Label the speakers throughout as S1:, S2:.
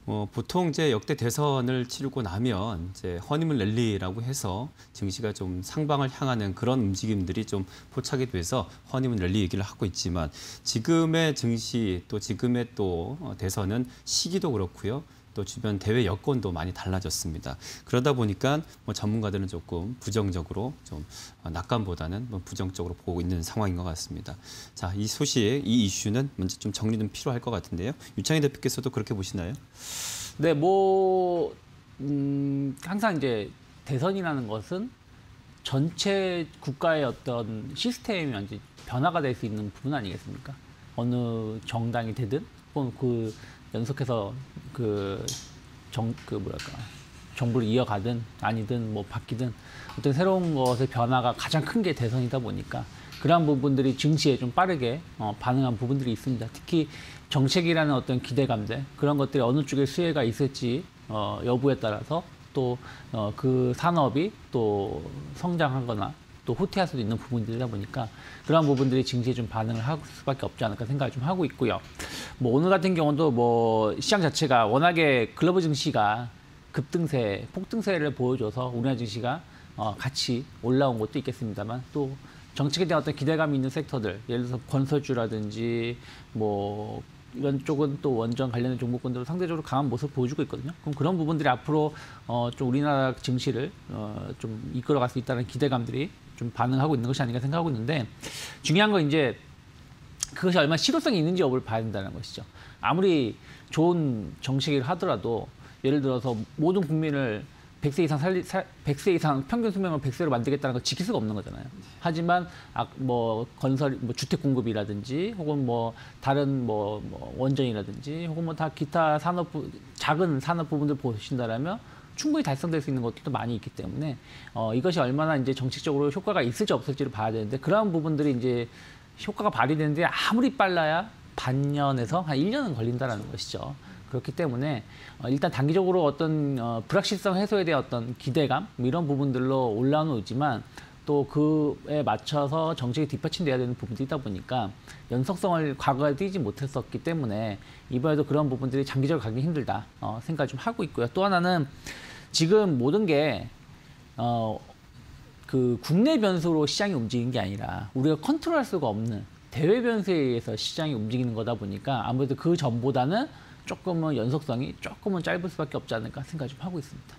S1: 보통 이제 역대 대선을 치르고 나면 이제 허니문 랠리라고 해서 증시가 좀 상방을 향하는 그런 움직임들이 좀 포착이 돼서 허니문 랠리 얘기를 하고 있지만 지금의 증시 또 지금의 또 대선은 시기도 그렇고요. 또 주변 대외 여건도 많이 달라졌습니다. 그러다 보니까 전문가들은 조금 부정적으로 좀 낙관보다는 부정적으로 보고 있는 상황인 것 같습니다. 자, 이 소식, 이 이슈는 먼저 좀 정리 좀 필요할 것 같은데요. 유창희 대표께서도 그렇게 보시나요?
S2: 네, 항상 이제 대선이라는 것은 전체 국가의 어떤 시스템이 완전 변화가 될 수 있는 부분 아니겠습니까? 어느 정당이 되든 혹은 그 연속해서 정부를 이어가든 아니든 뭐 바뀌든 어떤 새로운 것의 변화가 가장 큰 게 대선이다 보니까 그러한 부분들이 증시에 좀 빠르게 반응한 부분들이 있습니다. 특히 정책이라는 어떤 기대감들 그런 것들이 어느 쪽에 수혜가 있을지 여부에 따라서 또 그 산업이 또 성장하거나 또 후퇴할 수도 있는 부분들이다 보니까 그런 부분들이 증시에 좀 반응을 할 수밖에 없지 않을까 생각을 좀 하고 있고요. 뭐 오늘 같은 경우도 뭐 시장 자체가 워낙에 글로벌 증시가 급등세, 폭등세를 보여줘서 우리나라 증시가 같이 올라온 것도 있겠습니다만 또 정책에 대한 어떤 기대감이 있는 섹터들, 예를 들어서 건설주라든지 뭐 이런 쪽은 또 원전 관련된 종목군들도 상대적으로 강한 모습을 보여주고 있거든요. 그럼 그런 부분들이 앞으로 좀 우리나라 증시를 좀 이끌어갈 수 있다는 기대감들이 좀 반응하고 있는 것이 아닌가 생각하고 있는데 중요한 건 이제 그것이 얼마나 실효성이 있는지 여부를 봐야 된다는 것이죠. 아무리 좋은 정책을 하더라도 예를 들어서 모든 국민을 100세 이상 평균 수명을 100세로 만들겠다는 걸 지킬 수가 없는 거잖아요. 하지만 뭐 건설, 뭐 주택 공급이라든지 혹은 뭐 다른 뭐 원전이라든지 혹은 뭐 다 기타 작은 산업 부분들 보신다라면 충분히 달성될 수 있는 것들도 많이 있기 때문에 이것이 얼마나 이제 정책적으로 효과가 있을지 없을지를 봐야 되는데 그러한 부분들이 이제 효과가 발휘되는데 아무리 빨라야 반년에서 한 1년은 걸린다는 것이죠. 그렇기 때문에 일단 단기적으로 어떤 불확실성 해소에 대한 어떤 기대감 이런 부분들로 올라오는 오지만 또 그에 맞춰서 정책이 뒷받침돼야 되는 부분도 있다 보니까 연속성을 과거에 띄지 못했었기 때문에 이번에도 그런 부분들이 장기적으로 가기 힘들다 생각을 좀 하고 있고요. 또 하나는 지금 모든 게 그 국내 변수로 시장이 움직이는 게 아니라 우리가 컨트롤할 수가 없는 대외 변수에 의해서 시장이 움직이는 거다 보니까 아무래도 그 전보다는 조금은 연속성이 조금은 짧을 수밖에 없지 않을까 생각 좀 하고 있습니다.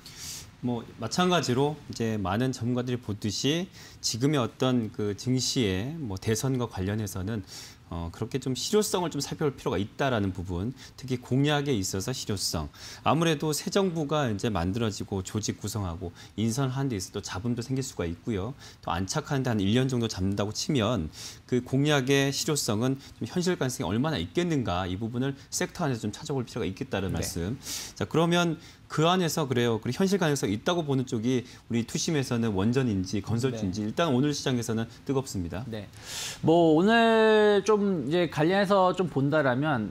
S1: 뭐 마찬가지로 이제 많은 전문가들이 보듯이 지금의 어떤 그 증시의 뭐 대선과 관련해서는 그렇게 좀 실효성을 좀 살펴볼 필요가 있다라는 부분, 특히 공약에 있어서 실효성. 아무래도 새 정부가 이제 만들어지고 조직 구성하고 인선하는 데 있어서 또 잡음도 생길 수가 있고요. 또 안착하는데 한 1년 정도 잡는다고 치면 그 공약의 실효성은 좀 현실 가능성이 얼마나 있겠는가 이 부분을 섹터 안에서 좀 찾아볼 필요가 있겠다는 말씀. 자, 그러면 그 안에서 그래요. 그리고 현실 가능성이 있다고 보는 쪽이 우리 투심에서는 원전인지 건설주인지 일단 오늘 시장에서는 뜨겁습니다.
S2: 네. 뭐 오늘 좀 이제 관련해서 좀 본다라면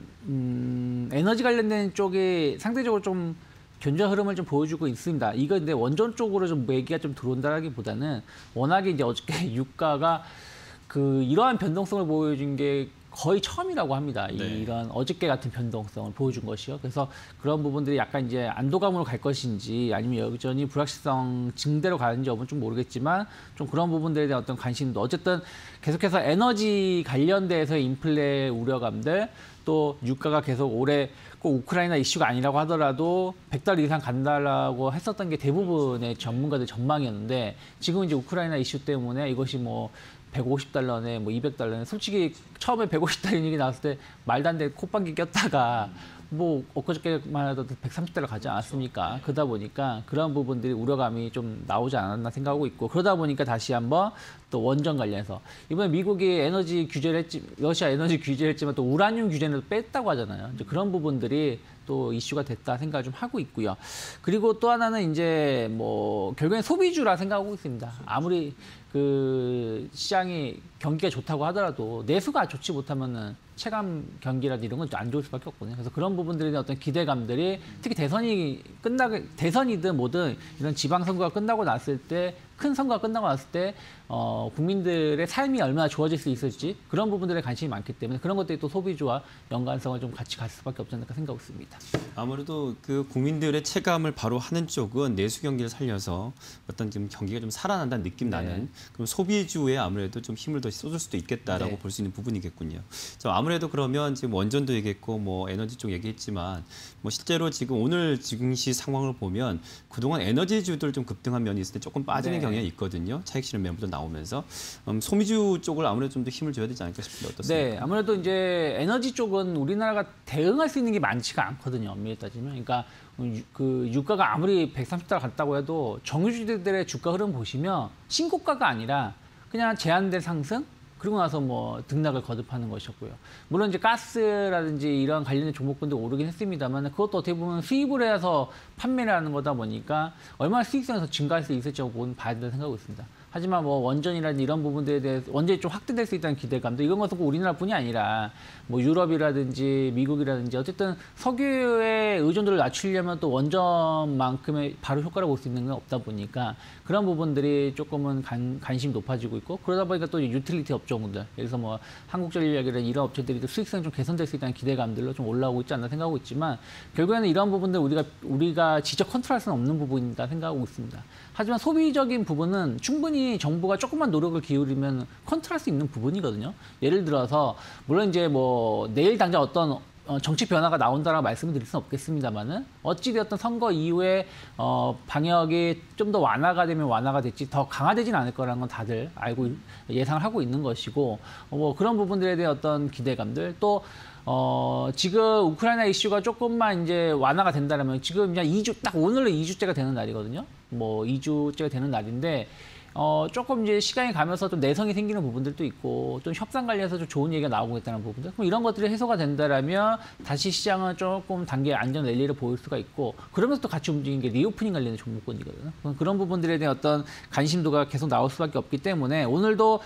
S2: 에너지 관련된 쪽이 상대적으로 좀 견조한 흐름을 좀 보여주고 있습니다. 이거 근데 원전 쪽으로 좀 얘기가 좀 들어온다라기보다는 워낙에 이제 어저께 유가가 이러한 변동성을 보여준 게 거의 처음이라고 합니다.
S1: 네.
S2: 이런 어저께 같은 변동성을 보여준 것이요. 그래서 그런 부분들이 약간 이제 안도감으로 갈 것인지 아니면 여전히 불확실성 증대로 가는지 여부는 좀 모르겠지만 좀 그런 부분들에 대한 어떤 관심도 어쨌든 계속해서 에너지 관련돼서의 인플레 우려감들 또 유가가 계속 올해 꼭 우크라이나 이슈가 아니라고 하더라도 100달러 이상 간다라고 했었던 게 대부분의 전문가들 전망이었는데 지금 이제 우크라이나 이슈 때문에 이것이 뭐 150달러네, 뭐 200달러네. 솔직히 처음에 150달러 얘기 나왔을 때 말도 안 돼 콧방귀 꼈다가 뭐 엊그저께만 해도 130달러 가지 않았습니까? 그러다 보니까 그런 부분들이 우려감이 좀 나오지 않았나 생각하고 있고 그러다 보니까 다시 한번 또 원전 관련해서 이번에 미국이 에너지 규제를 러시아 에너지 규제를 했지만 또 우라늄 규제는 뺐다고 하잖아요. 이제 그런 부분들이 또 이슈가 됐다 생각을 좀 하고 있고요. 그리고 또 하나는 이제 뭐 결국엔 소비주라 생각하고 있습니다. 아무리 그 시장이 경기가 좋다고 하더라도 내수가 좋지 못하면은 체감 경기라든지 이런 건 안 좋을 수밖에 없거든요. 그래서 그런 부분들에 대한 어떤 기대감들이 특히 대선이든 뭐든 이런 지방선거가 끝나고 났을 때 큰 선거가 끝나고 났을 때 국민들의 삶이 얼마나 좋아질 수 있을지 그런 부분들에 관심이 많기 때문에 그런 것들이 또 소비주와 연관성을 좀 같이 갈 수밖에 없지 않을까 생각하고 있습니다.
S1: 아무래도 그 국민들의 체감을 바로 하는 쪽은 내수 경기를 살려서 어떤 좀 경기가 좀 살아난다는 느낌 나는 그럼 소비주에 아무래도 좀 힘을 더 쏟을 수도 있겠다라고 볼 수 있는 부분이겠군요. 아무래도 그러면 지금 원전도 얘기했고 뭐 에너지 쪽 얘기했지만 뭐 실제로 지금 오늘 증시 상황을 보면 그동안 에너지주들 좀 급등한 면이 있을 때 조금 빠지는 경향이 있거든요. 차익 실현 매물도 나오면서 소비주 쪽을 아무래도 좀 더 힘을 줘야 되지 않을까 싶은데 어떻습니까?
S2: 네, 아무래도 이제 에너지 쪽은 우리나라가 대응할 수 있는 게 많지가 않거든요. 엄밀히 따지면. 그러니까 그 유가가 아무리 130달러 갔다고 해도 정유주들의 주가 흐름 보시면 신고가가 아니라 그냥 제한된 상승 그리고 나서 뭐 등락을 거듭하는 것이었고요. 물론 이제 가스라든지 이런 관련된 종목군도 오르긴 했습니다만 그것도 어떻게 보면 수입을 해서 판매를 하는 거다 보니까 얼마나 수익성이 더 증가할 수 있을지 봐야 된다고 생각하고 있습니다. 하지만 뭐 원전이라든지 이런 부분들에 대해서 원전이 좀 확대될 수 있다는 기대감도 이건 것은 꼭 우리나라뿐이 아니라 뭐 유럽이라든지 미국이라든지 어쨌든 석유의 의존도를 낮추려면 또 원전만큼의 바로 효과를 볼 수 있는 건 없다 보니까 그런 부분들이 조금은 관심이 높아지고 있고 그러다 보니까 또 유틸리티 업종들 예를 들어서 뭐 한국전력이라든지 이런 업체들이 또 수익성이 좀 개선될 수 있다는 기대감들로 좀 올라오고 있지 않나 생각하고 있지만 결국에는 이런 부분들 우리가 직접 컨트롤할 수는 없는 부분이다 생각하고 있습니다. 하지만 소비적인 부분은 충분히 정부가 조금만 노력을 기울이면 컨트롤할 수 있는 부분이거든요. 예를 들어서 물론 이제 뭐 내일 당장 어떤 정치 변화가 나온다라고 말씀을 드릴 수는 없겠습니다만은 어찌되었던 선거 이후에 방역이 좀 더 완화가 되면 완화가 됐지 더 강화되지는 않을 거라는 건 다들 알고 예상을 하고 있는 것이고 뭐 그런 부분들에 대한 어떤 기대감들 또 지금 우크라이나 이슈가 조금만 이제 완화가 된다면 지금 그냥 2주 딱 오늘로 2주째가 되는 날이거든요. 뭐 2주째가 되는 날인데 조금 이제 시간이 가면서 좀 내성이 생기는 부분들도 있고 좀 협상 관련해서 좀 좋은 얘기가 나오고 있다는 부분들 그럼 이런 것들이 해소가 된다라면 다시 시장은 조금 단계 안전 랠리를 보일 수가 있고 그러면서 또 같이 움직이는 게 리오프닝 관련된 종목군이거든요. 그런 부분들에 대한 어떤 관심도가 계속 나올 수밖에 없기 때문에 오늘도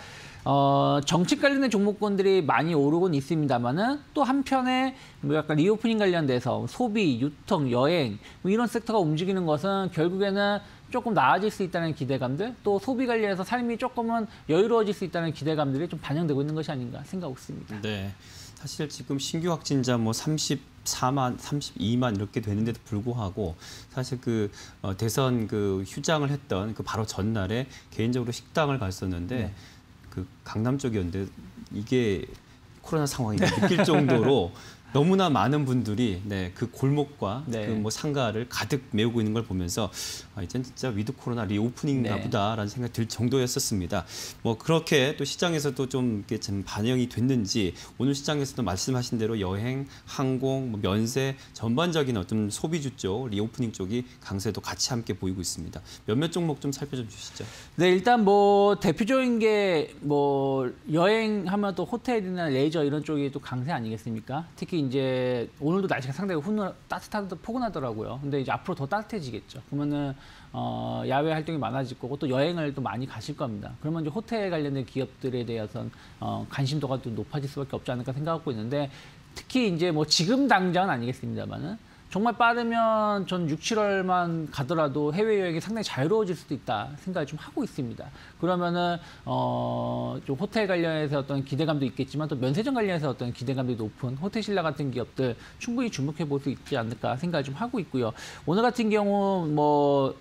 S2: 정책 관련된 종목군들이 많이 오르곤 있습니다만은 또 한편에 뭐 약간 리오프닝 관련돼서 소비, 유통, 여행 뭐 이런 섹터가 움직이는 것은 결국에는 조금 나아질 수 있다는 기대감들 또 소비 관련해서 삶이 조금은 여유로워질 수 있다는 기대감들이 좀 반영되고 있는 것이 아닌가 생각하고 있습니다.
S1: 네. 사실 지금 신규 확진자 뭐 34만, 32만 이렇게 되는데도 불구하고 사실 그 대선 그 휴장을 했던 그 바로 전날에 개인적으로 식당을 갔었는데 그 강남 쪽이었는데 이게 코로나 상황이 느낄 정도로 너무나 많은 분들이 그 골목과 그 뭐 상가를 가득 메우고 있는 걸 보면서 이젠 진짜 위드 코로나 리오프닝인가 보다라는 생각이 들 정도였었습니다. 뭐 그렇게 또 시장에서도 좀 이렇게 좀 반영이 됐는지 오늘 시장에서도 말씀하신 대로 여행, 항공, 뭐 면세 전반적인 어떤 소비주 쪽 리오프닝 쪽이 강세도 같이 함께 보이고 있습니다. 몇몇 종목 좀 살펴줘 주시죠.
S2: 네, 일단 뭐 대표적인 게 뭐 여행하면 또 호텔이나 레저 이런 쪽이 또 강세 아니겠습니까? 특히 이제 오늘도 날씨가 상당히 포근하더라고요. 근데 이제 앞으로 더 따뜻해지겠죠. 그러면은 야외 활동이 많아질 거고 또 여행을 또 많이 가실 겁니다. 그러면 이제 호텔 관련된 기업들에 대해서는 관심도가 또 높아질 수밖에 없지 않을까 생각하고 있는데 특히 이제 뭐 지금 당장은 아니겠습니다만은 정말 빠르면 전 6, 7월만 가더라도 해외여행이 상당히 자유로워질 수도 있다 생각을 좀 하고 있습니다. 그러면은 좀 호텔 관련해서 어떤 기대감도 있겠지만 또 면세점 관련해서 어떤 기대감이 높은 호텔신라 같은 기업들 충분히 주목해 볼 수 있지 않을까 생각을 좀 하고 있고요. 오늘 같은 경우 뭐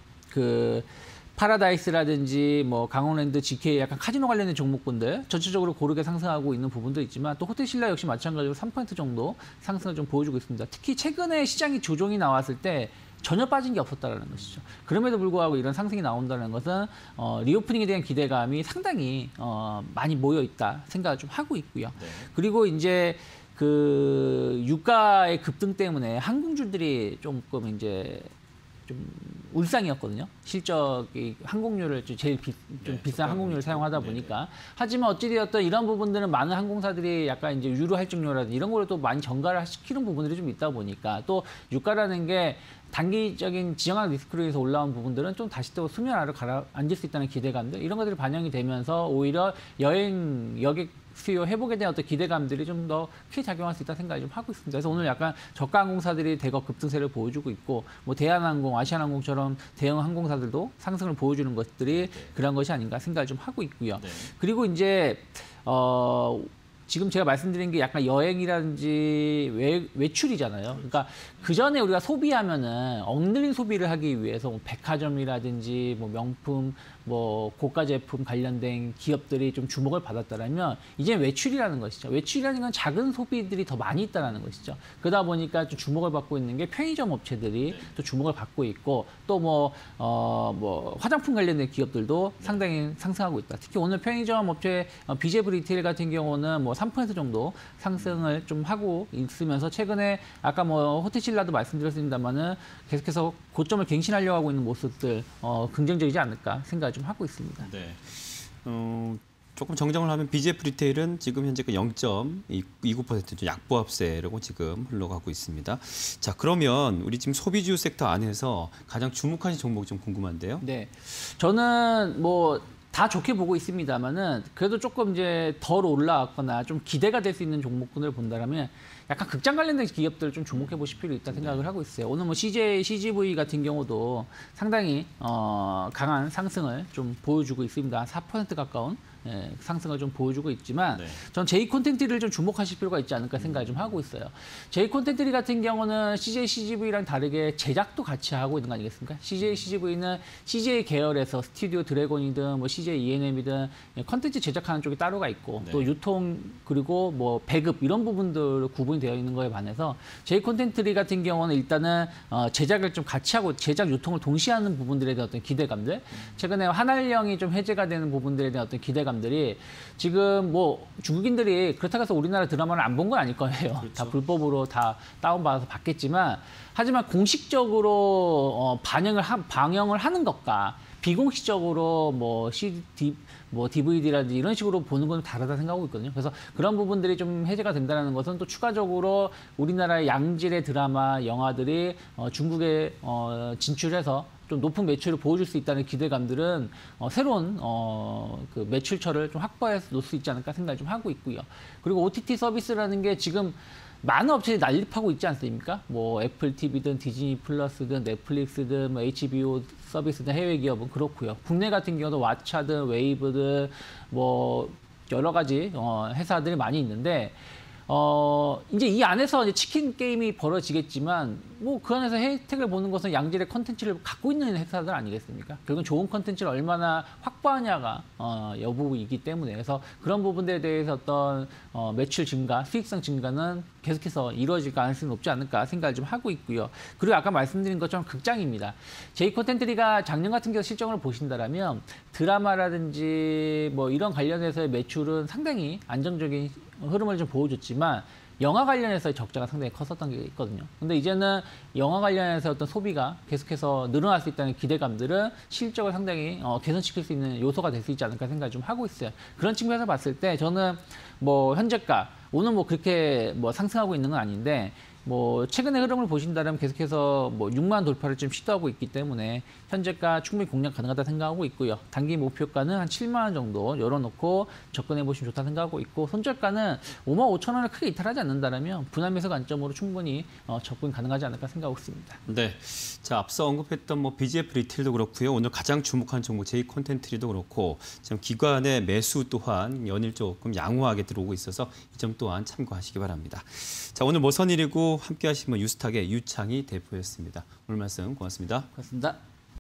S2: 파라다이스라든지 뭐 강원랜드, GK 약간 카지노 관련된 종목군들 전체적으로 고르게 상승하고 있는 부분도 있지만 또 호텔신라 역시 마찬가지로 3% 정도 상승을 좀 보여주고 있습니다. 특히 최근에 시장이 조정이 나왔을 때 전혀 빠진 게 없었다라는 것이죠. 그럼에도 불구하고 이런 상승이 나온다는 것은 리오프닝에 대한 기대감이 상당히 많이 모여 있다 생각을 좀 하고 있고요. 그리고 이제 그 유가의 급등 때문에 항공주들이 조금 이제 좀 울상이었거든요. 실적이 항공료를 제일 좀 비싼 항공료를 사용하다 보니까. 하지만 어찌되었든 이런 부분들은 많은 항공사들이 약간 이제 유료 할증료라든지 이런 거를 또 많이 전가를 시키는 부분들이 좀 있다 보니까 또 유가라는 게 단기적인 지정학 리스크로 해서 올라온 부분들은 좀 다시 또 수면 아래로 가라앉을 수 있다는 기대감들 이런 것들이 반영이 되면서 오히려 여행, 여객 수요 회복에 대한 어떤 기대감들이 좀 더 크게 작용할 수 있다는 생각이 좀 하고 있습니다. 그래서 오늘 약간 저가 항공사들이 대거 급등세를 보여주고 있고 뭐 대한항공, 아시아나항공처럼 대형 항공사들도 상승을 보여주는 것들이 그런 것이 아닌가 생각을 좀 하고 있고요.
S1: 네.
S2: 그리고 이제 지금 제가 말씀드린 게 약간 여행이라든지 외출이잖아요. 그러니까 그 전에 우리가 소비하면은 억누른 소비를 하기 위해서 뭐 백화점이라든지 뭐 명품, 뭐 고가 제품 관련된 기업들이 좀 주목을 받았다면 이제 외출이라는 것이죠. 외출이라는 건 작은 소비들이 더 많이 있다는 것이죠. 그러다 보니까 좀 주목을 받고 있는 게 편의점 업체들이 또 주목을 받고 있고 또 뭐 화장품 관련된 기업들도 상당히 상승하고 있다. 특히 오늘 편의점 업체 비제브 리테일 같은 경우는 뭐 3% 정도 상승을 좀 하고 있으면서 최근에 아까 뭐 호텔신라도 말씀드렸습니다만은 계속해서 고점을 갱신하려고 하고 있는 모습들 긍정적이지 않을까 생각을 좀 하고 있습니다.
S1: 네. 조금 정정을 하면 BGF 리테일은 지금 현재 그 0.29% 약보합세라고 지금 흘러가고 있습니다. 자, 그러면 우리 지금 소비주 섹터 안에서 가장 주목하는 종목 좀 궁금한데요.
S2: 네, 저는 뭐 다 좋게 보고 있습니다만은 그래도 조금 이제 덜 올라왔거나 좀 기대가 될 수 있는 종목군을 본다라면 약간 극장 관련된 기업들을 좀 주목해 보실 필요 있다 생각을 하고 있어요. 오늘 뭐 CGV 같은 경우도 상당히 강한 상승을 좀 보여주고 있습니다. 4% 가까운 상승을 좀 보여주고 있지만 전 J-콘텐트리를 좀 주목하실 필요가 있지 않을까 생각을 좀 하고 있어요. J-콘텐트리 같은 경우는 CJCGV랑 다르게 제작도 같이 하고 있는 거 아니겠습니까? CJCGV는 CJ 계열에서 스튜디오 드래곤이든 뭐 CJ ENM이든 콘텐츠 제작하는 쪽이 따로가 있고 또 유통 그리고 뭐 배급 이런 부분들 구분이 되어 있는 거에 반해서 J-콘텐트리 같은 경우는 일단은 제작을 좀 같이 하고 제작 유통을 동시에 하는 부분들에 대한 어떤 기대감들 최근에 한알령이 좀 해제가 되는 부분들에 대한 어떤 기대감들이 지금 뭐 중국인들이 그렇다고 해서 우리나라 드라마를 안 본 건 아닐 거예요. 그렇죠. 다 불법으로 다 다운받아서 봤겠지만 하지만 공식적으로 방영을 하는 것과 비공식적으로 뭐 DVD라든지 이런 식으로 보는 건 다르다 생각하고 있거든요. 그래서 그런 부분들이 좀 해제가 된다는 것은 또 추가적으로 우리나라의 양질의 드라마, 영화들이 중국에 진출해서 좀 높은 매출을 보여줄 수 있다는 기대감들은 새로운 그 매출처를 좀 확보해 놓을 수 있지 않을까 생각을 좀 하고 있고요. 그리고 OTT 서비스라는 게 지금 많은 업체들이 난립하고 있지 않습니까? 뭐 애플 TV든 디즈니 플러스든 넷플릭스든 뭐 HBO 서비스든 해외 기업은 그렇고요. 국내 같은 경우도 왓챠든 웨이브든 뭐 여러 가지 회사들이 많이 있는데 이제 이 안에서 이제 치킨 게임이 벌어지겠지만 뭐 그 안에서 혜택을 보는 것은 양질의 컨텐츠를 갖고 있는 회사들 아니겠습니까? 결국은 좋은 컨텐츠를 얼마나 확보하냐가 여부이기 때문에 그래서 그런 부분들에 대해서 어떤 매출 증가, 수익성 증가는 계속해서 이루어질 가능성이 높지 않을까 생각을 좀 하고 있고요. 그리고 아까 말씀드린 것처럼 극장입니다. J-콘텐트리가 작년 같은 경우 실적을 보신다라면 드라마라든지 뭐 이런 관련해서의 매출은 상당히 안정적인 흐름을 좀 보여줬지만 영화 관련해서의 적자가 상당히 컸었던 게 있거든요. 근데 이제는 영화 관련해서 어떤 소비가 계속해서 늘어날 수 있다는 기대감들은 실적을 상당히 개선시킬 수 있는 요소가 될 수 있지 않을까 생각을 좀 하고 있어요. 그런 측면에서 봤을 때 저는 뭐 현재가 오늘 뭐 그렇게 뭐 상승하고 있는 건 아닌데 뭐 최근의 흐름을 보신다면 계속해서 뭐 6만 돌파를 좀 시도하고 있기 때문에 현재가 충분히 공략 가능하다 생각하고 있고요. 단기 목표가는 한 7만 원 정도 열어놓고 접근해 보시면 좋다 생각하고 있고 손절가는 5만 5천 원을 크게 이탈하지 않는다면 분할 매수 관점으로 충분히 접근 가능하지 않을까 생각하고 있습니다.
S1: 네, 자 앞서 언급했던 뭐 BGF 리테일도 그렇고요. 오늘 가장 주목한 종목 J-콘텐트리도 그렇고 지금 기관의 매수 또한 연일 조금 양호하게 들어오고 있어서 이 점 또한 참고하시기 바랍니다. 자 오늘 뭐선일이고 함께하신 유스탁의 유창희 대표였습니다. 오늘 말씀 고맙습니다.
S2: 고맙습니다.